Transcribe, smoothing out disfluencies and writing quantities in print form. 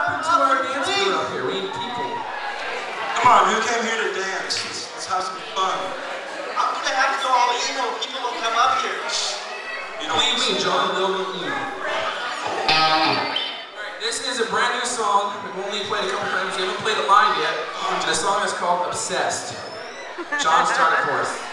happened to our dance crew up here? We need people. Come on, who came here to dance? Let's have some fun. I'm gonna have to go all emo. People will come up here. What do you mean, John? They'll go emo. Alright, this is a brand new song. We've only played a couple times. We haven't played it live yet. The song is called Obsessed. John, start it for us.